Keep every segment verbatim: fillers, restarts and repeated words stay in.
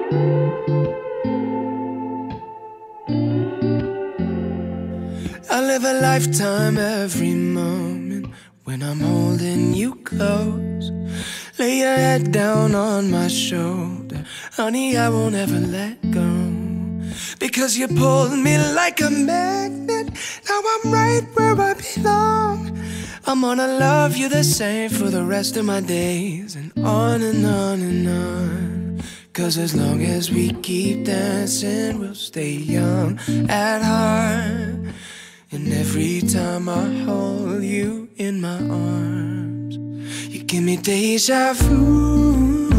I live a lifetime every moment when I'm holding you close. Lay your head down on my shoulder, honey, I won't ever let go. Because you pulled me like a magnet, now I'm right where I belong. I'm gonna love you the same for the rest of my days, and on and on and on. Cause as long as we keep dancing, we'll stay young at heart. And every time I hold you in my arms, you give me deja vu.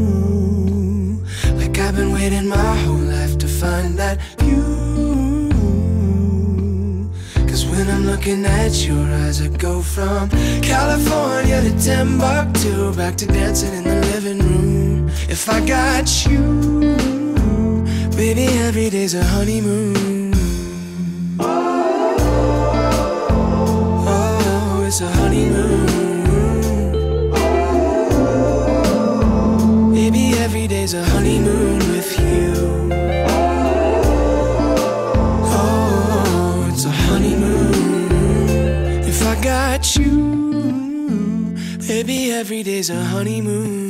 Like I've been waiting my whole life to find that view. Cause when I'm looking at your eyes, I go from California to Timbuktu, back to dancing in the living room. If I got you, baby, every day's a honeymoon. It's a honeymoon. Baby, every day's a honeymoon with you. Oh, it's a honeymoon. If I got you, baby, every day's a honeymoon.